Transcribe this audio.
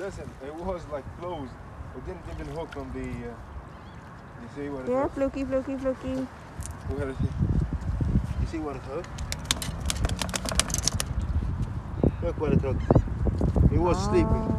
listen, it was like closed. It didn't even hook on the, you see what it Yeah, hooked? Fluky, Fluky, Fluky. Where is it? You see what it hooked? Look what it hooked. It was sleeping.